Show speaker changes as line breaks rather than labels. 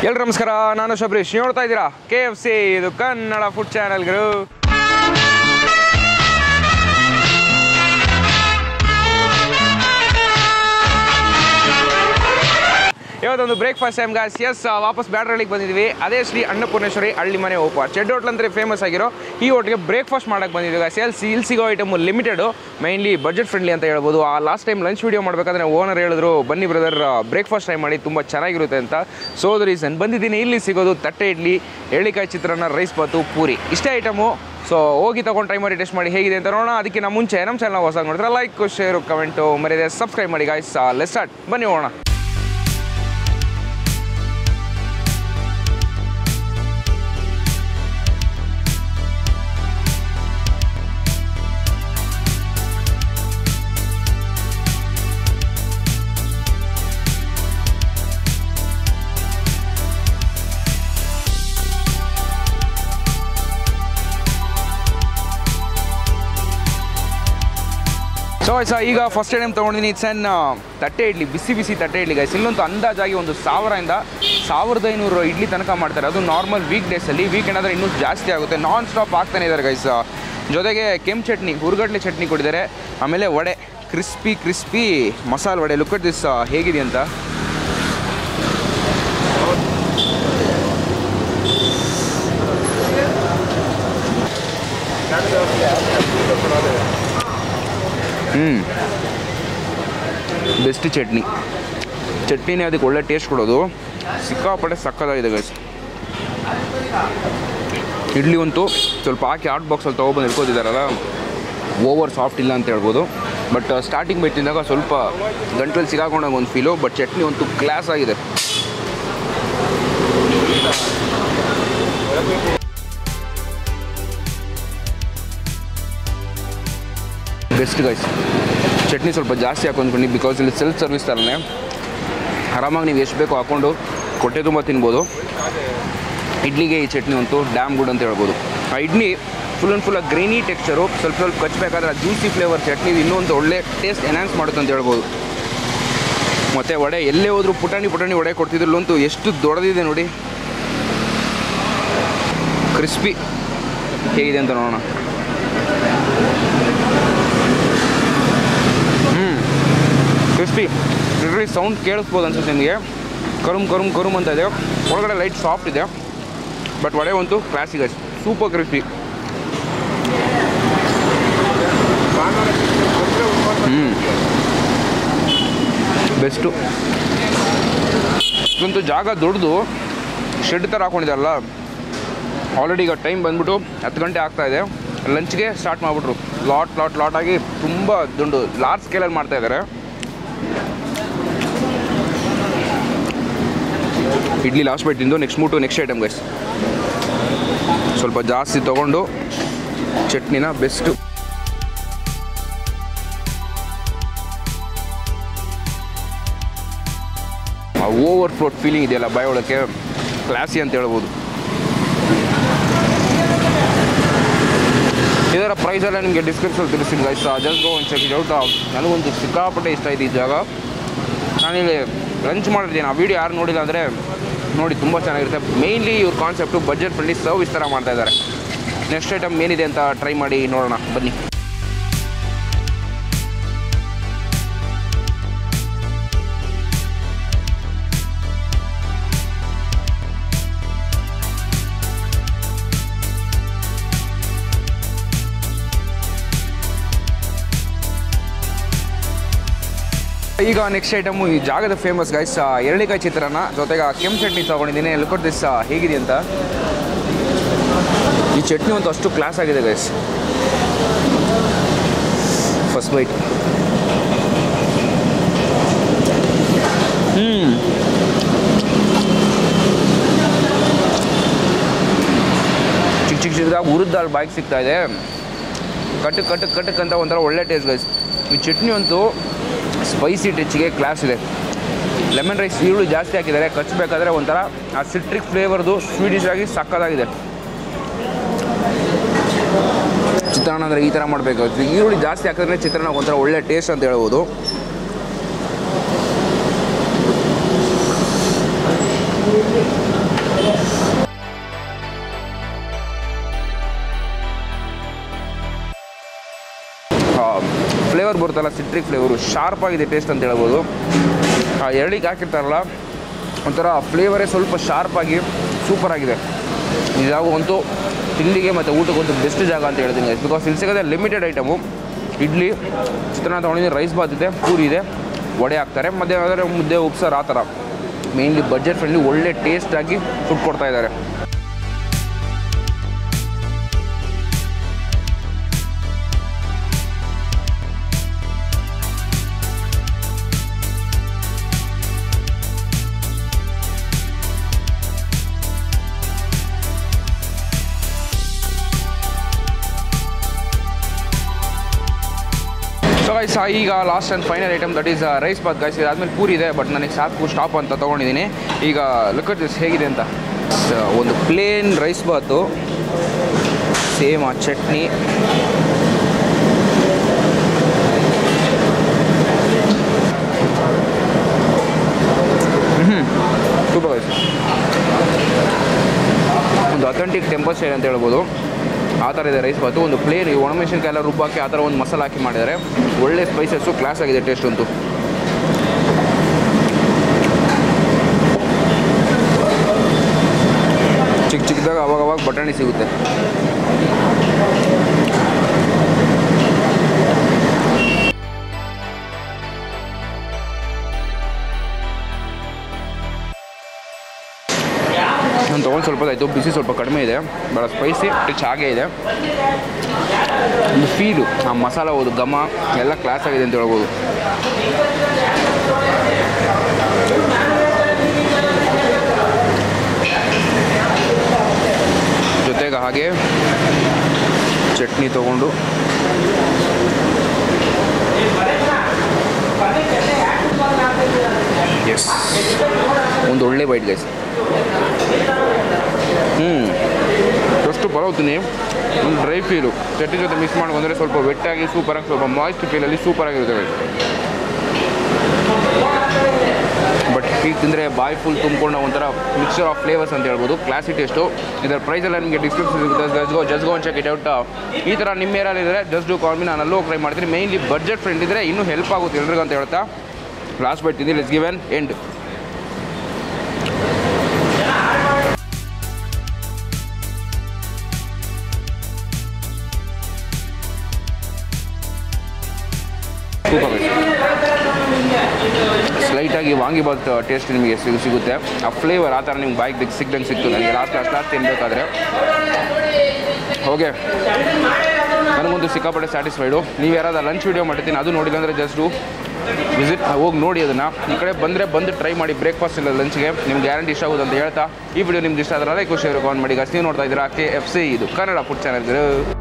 ಎಲ್ಲರೂ ನಮಸ್ಕಾರ, ನಾನು ಶಬರೀಶ್. ನೋಡ್ತಾ ಇದ್ದೀರಾ KFC, ಇದು ಕನ್ನಡ ಫುಡ್ ಚಾನೆಲ್ಗಳು. ಇವತ್ತೊಂದು ಬ್ರೇಕ್ಫಾಸ್ಟ್ ಟೈಮ್ ಗಾಯ್ಸ್. ಎಸ್, ವಾಪಸ್ ಬ್ಯಾಡರಹಳ್ಳಿಗೆ ಬಂದಿದ್ವಿ. ಅದೇ ಶ್ರೀ ಅನ್ನಪೂರ್ಣೇಶ್ವರಿ ಹಳ್ಳಿ ಮನೆ ಉಪಹಾರ್ ಚೆಡ್ ಹೋಟ್ಲ್ ಅಂದರೆ ಫೇಮಸ್ ಆಗಿರೋ ಈ ಹೋಟ್ಲಿಗೆ ಬ್ರೇಕ್ಫಾಸ್ಟ್ ಮಾಡೋಕ್ಕೆ ಬಂದಿದ್ವಿ ಗಾಯ್ಸ್. ಇಲ್ಲಿ ಸಿಗೋ item limited, mainly budget friendly ಅಂತ ಹೇಳ್ಬೋದು. ಆ ಲಾಸ್ಟ್ ಟೈಮ್ ಲಂಚ್ ವೀಡಿಯೋ ಮಾಡಬೇಕಾದ್ರೆ ಓನರ್ ಹೇಳಿದ್ರು, ಬನ್ನಿ ಬ್ರದರ್ ಬ್ರೇಕ್ಫಾಸ್ಟ್ ಟೈಮ್ ಮಾಡಿ, ತುಂಬ ಚೆನ್ನಾಗಿರುತ್ತೆ ಅಂತ. ಸೊ ಅದು ರೀಸನ್ ಬಂದಿದ್ದೀನಿ. ಇಲ್ಲಿ ಸಿಗೋದು ತಟ್ಟೆ ಇಡ್ಲಿ, ಹೆರಳಿಕಾಯಿ ಚಿತ್ರಾನ್ನ, ರೈಸ್ ಬಾತು, ಪೂರಿ, ಇಷ್ಟೇ ಐಟಮು. ಸೊ ಹೋಗಿ ತೊಗೊಂಡು ಟ್ರೈ ಮಾಡಿ ಟೇಸ್ಟ್ ಮಾಡಿ ಹೇಗಿದೆ ಅಂತ ನೋಡೋಣ. ಅದಕ್ಕಿಂತ ಮುಂಚೆ ನಮ್ಮ ಚಾನಲ್ ಹೊಸ ನೋಡಿದ್ರೆ ಲೈಕ್, ಶೇರು, ಕಮೆಂಟು ಮರೆಯದೆ ಸಬ್ಸ್ಕ್ರೈಬ್ ಮಾಡಿ ಗಾಯ್ಸ್. ಲೆಟ್ಸ್ ಸ್ಟಾರ್ಟ್, ಬನ್ನಿ ಹೋಗೋಣ. ಸೊ ಈಗ ಫಸ್ಟ್ ಟೈಮ್ ತೊಗೊಂಡಿದ್ದೀನಿ. ಇಟ್ಸ್ ತಟ್ಟೆ ಇಡ್ಲಿ, ಬಿಸಿ ಬಿಸಿ ತಟ್ಟೆ ಇಡ್ಲಿ ಗೈಸ್. ಇಲ್ಲೊಂದು ಅಂದಾಜಾಗಿ 1000ರಿಂದ 1500 ಇಡ್ಲಿ ತನಕ ಮಾಡ್ತಾರೆ. ಅದು ನಾರ್ಮಲ್ ವೀಕ್ ಡೇಸಲ್ಲಿ. ವೀಕೆಂಡ್ ಆದರೆ ಇನ್ನೂ ಜಾಸ್ತಿ ಆಗುತ್ತೆ. ನಾನ್ ಸ್ಟಾಪ್ ಆಗ್ತಾನೆ ಇದ್ದಾರೆ ಗೈಸ್. ಜೊತೆಗೆ ಕೆಂಪು ಚಟ್ನಿ, ಹುರ್ಗಡ್ಲೆ ಚಟ್ನಿ ಕೊಟ್ಟಿದ್ದಾರೆ. ಆಮೇಲೆ ವಡೆ, ಕ್ರಿಸ್ಪಿ ಮಸಾಲೆ ವಡೆ. ಲುಕ್ ಅಟ್ ದಿಸ್ ಹೇಗಿದೆ ಅಂತ. ಬೆಸ್ಟ್ ಚಟ್ನಿನೇ ಅದಕ್ಕೆ ಒಳ್ಳೆ ಟೇಸ್ಟ್ ಕೊಡೋದು. ಸಿಕ್ಕಾಪಟ್ಟೆ ಸಕ್ಕತ್ತಾಗಿದೆ ಗೈಸ್. ಇಡ್ಲಿ ಅಂತೂ ಸ್ವಲ್ಪ ಹಾಕಿ ಹಾಟ್ ಬಾಕ್ಸಲ್ಲಿ ತೊಗೊಬಂದು ಇಟ್ಕೋತಿದ್ದಾರಲ್ಲ, ಓವರ್ ಸಾಫ್ಟ್ ಇಲ್ಲ ಅಂತ ಹೇಳ್ಬೋದು. ಬಟ್ ಸ್ಟಾರ್ಟಿಂಗ್ ಬೈಟ್ ತಿಂದಾಗ ಸ್ವಲ್ಪ ಗಂಟಲಲ್ಲಿ ಸಿಗಾಕೊಂಡಾಗ ಒಂದು ಫೀಲು. ಬಟ್ ಚಟ್ನಿ ಅಂತೂ ಕ್ಲಾಸ್ ಆಗಿದೆ. Best guys. ಚಟ್ನಿ ಸ್ವಲ್ಪ ಜಾಸ್ತಿ ಹಾಕೊಂಡ್ಕೊಂಡು, ಬಿಕಾಸ್ ಇಲ್ಲಿ ಸೆಲ್ಫ್ ಸರ್ವಿಸ್ ಥರನೇ ಆರಾಮಾಗಿ ನೀವು ಎಷ್ಟು ಬೇಕೋ ಹಾಕ್ಕೊಂಡು ಹೊಟ್ಟೆ ತುಂಬ ತಿನ್ಬೋದು. ಇಡ್ಲಿಗೆ ಈ ಚಟ್ನಿ ಅಂತೂ ಡ್ಯಾಮ್ ಗುಡ್ ಅಂತ ಹೇಳ್ಬೋದು. ಆ idli full and full grainy texture, ಸ್ವಲ್ಪ ಕಚ್ಚಬೇಕಾದ್ರೆ ಜ್ಯೂಸಿ ಫ್ಲೇವರ್ ಚಟ್ನಿ ಇನ್ನೊಂದು ಒಳ್ಳೆ ಟೇಸ್ಟ್ ಎನ್ಹಾನ್ಸ್ ಮಾಡುತ್ತೆ ಅಂತ ಹೇಳ್ಬೋದು. ಮತ್ತು ವಡೆ ಎಲ್ಲೇ ಹೋದರೂ ಪುಟಾಣಿ ವಡೆ ಕೊಡ್ತಿದ್ರಲ್ಲೂ ಅಂತೂ ಎಷ್ಟು ದೊಡ್ಡದಿದೆ ನೋಡಿ. ಕ್ರಿಸ್ಪಿ ಹೇಗಿದೆ ಅಂತ ನೋಡೋಣ. ಕ್ರಿಸ್ಪಿ ಇಡ್ಲಿ ಸೌಂಡ್ ಕೇಳಿಸ್ಬೋದು ಅನ್ಸುತ್ತೆ ನಿಮಗೆ. ಕರುಮ್ ಅಂತ ಇದೆ. ಒಳಗಡೆ ಲೈಟ್ ಸಾಫ್ಟ್ ಇದೆ. ಬಟ್ ವಡೆ ಅಂತೂ ಕ್ಲಾಸಿಕ್, ಸೂಪರ್ ಕ್ರಿಸ್ಪಿ. ಬೆಸ್ಟು. ಇದಂತೂ ಜಾಗ ದೊಡ್ಡದು, ಶೆಡ್ ಥರ ಹಾಕೊಂಡಿದ್ದಾರಲ್ಲ. ಆಲ್ರೆಡಿ ಈಗ ಟೈಮ್ ಬಂದ್ಬಿಟ್ಟು 10 ಗಂಟೆ ಆಗ್ತಾಯಿದೆ. ಲಂಚ್ಗೆ ಸ್ಟಾರ್ಟ್ ಮಾಡಿಬಿಟ್ರು. ಲಾಟ್ ಆಗಿ ತುಂಬ ದೊಡ್ಡ ಲಾರ್ಜ್ ಸ್ಕೇಲಲ್ಲಿ ಮಾಡ್ತಾಯಿದ್ದಾರೆ. ಇಡ್ಲಿ ಲಾಸ್ಟ್ ಬೈಟ್ ತಿಂದು ನೆಕ್ಸ್ಟ್ ಐಟಮ್ ಗೈಸ್. ಸ್ವಲ್ಪ ಜಾಸ್ತಿ ತೊಗೊಂಡು ಚಟ್ನಿನ ಬೆಸ್ಟು. ಆ ಓವರ್ ಫ್ಲೋಟ್ ಫೀಲಿಂಗ್ ಇದೆಯಲ್ಲ ಬಾಯೊಳಕ್ಕೆ, ಕ್ಲಾಸಿ ಅಂತ ಹೇಳ್ಬೋದು. ಇದರ ಪ್ರೈಸೆಲ್ಲ ನಿಮಗೆ ಡಿಸ್ಕ್ರಿಪ್ಷನ್ ತಿಳಿಸ್ತೀನಿ ಗೈಸ್. ಜಸ್ಟ್ ಗೋ ಒಂದು ಚೆಕ್ ಇಟ್ ಔಟ್. ನನಗೊಂದು ಸಿಕ್ಕಾಪಟ್ಟೆ ಇಷ್ಟ ಆಯ್ತು ಈ ಜಾಗ. ನಾನಿಲ್ಲಿ ಲಂಚ್ ಮಾಡಿರ್ತೀನಿ. ಆ ವಿಡಿಯೋ ಯಾರು ನೋಡಿಲ್ಲ ಅಂದರೆ ನೋಡಿ, ತುಂಬ ಚೆನ್ನಾಗಿರುತ್ತೆ. ಮೇಯ್ನ್ಲಿ ಇವ್ರ ಕಾನ್ಸೆಪ್ಟು ಬಜೆಟ್ ಫ್ರೆಂಡ್ಲಿ ಸರ್ವಿಸ್ ಥರ ಮಾಡ್ತಾಯಿದ್ದಾರೆ. ನೆಕ್ಸ್ಟ್ ಐಟಮ್ ಏನಿದೆ ಅಂತ ಟ್ರೈ ಮಾಡಿ ನೋಡೋಣ ಬನ್ನಿ. ಈಗ ನೆಕ್ಸ್ಟ್ ಐಟಮು ಈ ಜಾಗದ ಫೇಮಸ್ ಗೈಸ್, ಹೆರಳಿಕಾಯಿ ಚಿತ್ರಾನ್ನ ಜೊತೆಗೆ ಕೆಂಪು ಚಟ್ನಿ ತೊಗೊಂಡಿದ್ದೀನಿ. ಲುಕ್ ಅಟ್ ದಿಸ್ ಹೇಗಿದೆ ಅಂತ. ಈ ಚಟ್ನಿ ಅಂತೂ ಅಷ್ಟು ಕ್ಲಾಸ್ ಆಗಿದೆ ಗೈಸ್. First byte. ಚಿಕ್ಕದಾಗಿ ಹುರಿದ ಬಾಯಿಗೆ ಸಿಗ್ತಾ ಇದೆ. ಕಟ್ಟಕ್ ಅಂತ ಒಂಥರ ಒಳ್ಳೆ ಟೇಸ್ಟ್ ಗೈಸ್. ಈ ಚಟ್ನಿ ಅಂತೂ ಸ್ಪೈಸಿ ಟಚ್ಗೆ ಕ್ಲಾಸ್ ಇದೆ. ಲೆಮನ್ ರೈಸ್ ಈರುಳ್ಳಿ ಜಾಸ್ತಿ ಹಾಕಿದ್ದಾರೆ. ಕಚ್ಚಬೇಕಾದ್ರೆ ಒಂಥರ ಆ ಸಿಟ್ರಿಕ್ ಫ್ಲೇವರ್ದು ಸ್ವೀಡಿಶ್ ಆಗಿ ಸಕ್ಕತ್ತಾಗಿದೆ. ಚಿತ್ರಾನ್ನ ಅಂದರೆ ಈ ಥರ ಮಾಡಬೇಕು. ಈರುಳ್ಳಿ ಜಾಸ್ತಿ ಹಾಕಿದ್ರೆ ಚಿತ್ರಾನ್ನ ಒಂಥರ ಒಳ್ಳೆ ಟೇಸ್ಟ್ ಅಂತ ಹೇಳ್ಬೋದು. ಫ್ಲೇವರ್ ಬರುತ್ತಲ್ಲ, ಸಿಟ್ರಿಕ್ ಫ್ಲೇವರು ಶಾರ್ಪ್ ಆಗಿದೆ ಟೇಸ್ಟ್ ಅಂತ ಹೇಳ್ಬೋದು. ಎರಳಿಗೆ ಹಾಕಿರ್ತಾರಲ್ಲ ಒಂಥರ ಫ್ಲೇವರೇ ಸ್ವಲ್ಪ ಶಾರ್ಪಾಗಿ ಸೂಪರಾಗಿದೆ. ಈ ಜಾಗ ಅಂತೂ ತಿಂಡಿಗೆ ಮತ್ತು ಊಟಕ್ಕಂತೂ ಬೆಸ್ಟ್ ಜಾಗ ಅಂತ ಹೇಳ್ತೀನಿ ಗೈಸ್. ಬಿಕಾಸ್ ಇಲ್ಲಿ ಸಿಗೋದೇ ಲಿಮಿಟೆಡ್ ಐಟಮು. ಇಡ್ಲಿ, ಚಿತ್ರಾನ್ನ ತೊಗೊಂಡಿದ್ದೀನಿ, ರೈಸ್ ಬಾತ್ ಇದೆ, ಪೂರಿ ಇದೆ, ವಡೆ ಹಾಕ್ತಾರೆ, ಮತ್ತು ಯಾವುದಾದ್ರೆ ಮುದ್ದೆ ಉಪ್ಸಾರು ಆ ಥರ. ಮೇಯ್ನ್ಲಿ ಬಜೆಟ್ ಫ್ರೆಂಡ್ಲಿ ಒಳ್ಳೆ ಟೇಸ್ಟಾಗಿ ಫುಡ್ ಕೊಡ್ತಾ ಇದ್ದಾರೆ. ಈಗ last and final item that is rice bath guys. ಇದಾದಮೇಲೆ ಪೂರಿ ಇದೆ, ಬಟ್ ನನಗೆ ಸಾಕು ಸ್ಟಾಪ್ ಅಂತ ತೊಗೊಂಡಿದ್ದೀನಿ. ಈಗ ಲುಕ್ ಅಟ್ ದಿಸ್ ಹೇಗಿದೆ ಅಂತ. ಒಂದು ಪ್ಲೇನ್ ರೈಸ್ ಬಾತು, ಸೇಮ್ ಆ ಚಟ್ನಿ, ಸೂಪರ್ ಗೈಸ್. ಒಂದು ಅಥೆಂಟಿಕ್ ಟೆಂಪಲ್ ಸ್ಟೈಲ್ ಅಂತ ಹೇಳ್ಬೋದು, ಆ ಥರ ಇದೆ ರೈಸ್ ಬಾತು. ಒಂದು ಪ್ಲೇನ್ ಒಣಮೆಣಸಿನ್ಕಾಯಿ ಎಲ್ಲ ರುಬ್ಬಾಕಿ ಆ ಥರ ಒಂದು ಮಸಾಲ ಹಾಕಿ ಮಾಡಿದ್ದಾರೆ. ಒಳ್ಳೆ ಸ್ಪೈಸಸ್ಸು, ಕ್ಲಾಸ್ ಆಗಿದೆ ಟೇಸ್ಟ್ ಅಂತೂ. ಚಿಕ್ಕ ಚಿಕ್ಕದಾಗ ಅವಾಗವಾಗ ಬಟಾಣಿ ಸಿಗುತ್ತೆ. ನಾನು ತೊಗೊಂಡು ಸ್ವಲ್ಪ ಆಯಿತು, ಬಿಸಿ ಸ್ವಲ್ಪ ಕಡಿಮೆ ಇದೆ, ಭಾಳ ಸ್ಪೈಸಿ ರಿಚ್ ಹಾಗೇ ಇದೆ. ಒಂದು ಫೀಲು, ಆ ಮಸಾಲ ಹೋದು ಘಮ ಎಲ್ಲ ಕ್ಲಾಸ್ ಆಗಿದೆ ಅಂತ ಹೇಳ್ಬೋದು. ಜೊತೆಗೆ ಹಾಗೆ ಚಟ್ನಿ ತೊಗೊಂಡು ಎಸ್ ಒಂದು ಒಳ್ಳೆ ಬೈಟ್ ಗೈಸ್. ಎಷ್ಟು ಬರೋತೀನಿ. ಒಂದು ಡ್ರೈ ಫೀಲು ಚಟ್ನಿ ಜೊತೆ ಮಿಕ್ಸ್ ಮಾಡಿ ಬಂದರೆ ಸ್ವಲ್ಪ ವೆಟ್ಟಾಗಿ ಸೂಪರಾಗಿ, ಸ್ವಲ್ಪ ಮಾಯ್ಸ್ಟ್ ಫೀಲಲ್ಲಿ ಸೂಪರಾಗಿರುತ್ತೆ ಗೈಸ್. ಬಟ್ ಈಗ ತಿಂದರೆ ಬಾಯ್ ಫುಲ್ ತುಂಬಿಕೊಂಡು ಒಂಥರ ಮಿಕ್ಸ್ಚರ್ ಆಫ್ ಫ್ಲೇವರ್ಸ್ ಅಂತ ಹೇಳ್ಬೋದು. Classy taste. ಇದರ ಪ್ರೈಸೆಲ್ಲ ನಿಮಗೆ ಡಿಸ್ಕ್ರಿಪ್ಷನ್ ಸಿಗುತ್ತೆ, just go check it out. ಈ ಥರ ನಿಮ್ಮ ಏರಿಯಾಲಿದ್ದರೆ ಜಸ್ಟ್ ಡೂ ಕಾಲ್ ಮಿ, ನಾನು ಅಲ್ಲೂ ಟ್ರೈ ಮಾಡ್ತೀನಿ. ಮೇಯ್ನ್ಲಿ ಬಡ್ಜೆಟ್ ಫ್ರೆಂಡ್ ಇದ್ದರೆ ಇನ್ನೂ ಹೆಲ್ಪ್ ಆಗುತ್ತೆ ಎಲ್ರಿಗೂ ಅಂತ ಹೇಳ್ತಾ ಲಾಸ್ಟ್ ಬೈಟ್ ತಿಂದು let's give an end. Super. ಸ್ಲೈಟಾಗಿ ವಾಂಗಿಬಾತ್ ಟೇಸ್ಟ್ ನಿಮಗೆ ಸಿಗುತ್ತೆ. ಆ ಫ್ಲೇವರ್ ಆ ಥರ ನಿಮ್ಗೆ ಬಾಯಿಗೆ ಸಿಕ್ದಂಗೆ ಸಿಕ್ತು ನನಗೆ ಲಾಸ್ಟ್ ತಿನ್ನಬೇಕಾದ್ರೆ. ಓಕೆ, ನನಗೊಂದು ಸಿಕ್ಕಾಪಟ್ಟೆ ಸ್ಯಾಟಿಸ್ಫೈಡು. ನೀವು ಯಾರಾದ್ರೂ ಲಂಚ್ ವೀಡಿಯೋ ಮಾಡಿರ್ತೀನಿ, ಅದು ನೋಡಿಲ್ಲ ಅಂದರೆ ಜಸ್ಟು ವಿಸಿಟ್ ಹೋಗಿ ನೋಡಿ ಅದನ್ನು. ಈ ಕಡೆ ಬಂದು ಟ್ರೈ ಮಾಡಿ ಬ್ರೇಕ್ಫಾಸ್ಟ್ ಇಲ್ಲ ಲಂಚ್ಗೆ, ನಿಮ್ಗೆ ಗ್ಯಾರಂಟಿ ಇಷ್ಟ ಆಗೋದು ಅಂತ ಹೇಳ್ತಾ ಈ ವಿಡಿಯೋ ನಿಮ್ಗೆ ಇಷ್ಟ ಆದರೆ ಲೈಕ್ ಶೇರ್ ಕಾಮೆಂಟ್ ಮಾಡಿ. ನೀವು ನೋಡ್ತಾ ಇದ್ದೀರಾ KFC, ಇದು ಕನ್ನಡ ಫುಡ್ ಚಾನಲ್.